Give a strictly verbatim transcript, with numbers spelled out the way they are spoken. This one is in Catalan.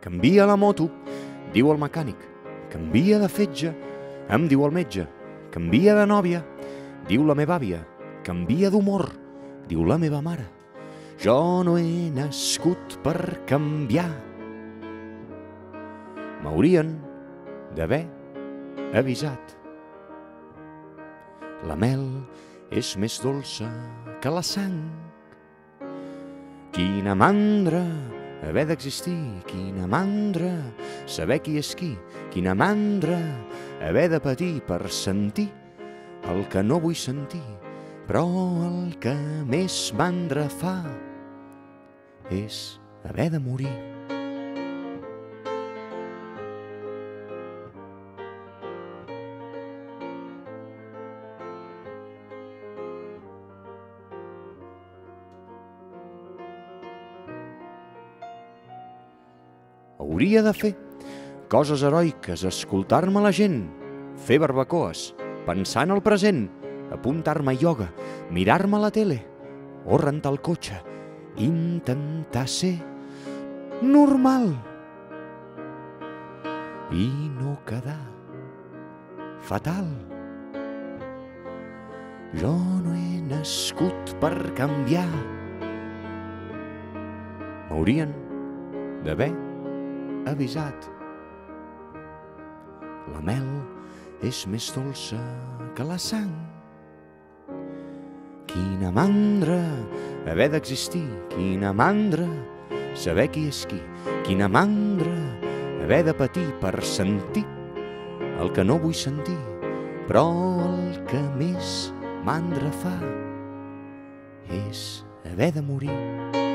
Canvia la moto, diu el mecànic. Canvia de fetge, em diu el metge. Canvia de nòvia, diu la meva àvia. Canvia d'humor, diu la meva mare. Jo no he nascut per canviar. M'haurien d'haver avisat. La mel és més dolça que la sang. Quina mandra haver d'existir, quina mandra saber qui és qui, quina mandra haver de patir per sentir el que no vull sentir. Però el que més mandra fa és haver de morir. Hauria de fer coses heroiques, escoltar-me la gent, fer barbacoes, pensar en el present, apuntar-me a ioga, mirar-me a la tele o rentar el cotxe, intentar ser normal i no quedar fatal. Jo no he nascut per canviar. M'haurien d'haver avisat. La mel és més dolça que la sang. Quina mandra haver d'existir, quina mandra saber qui és qui, quina mandra haver de patir per sentir el que no vull sentir. Però el que més mandra fa és haver de morir.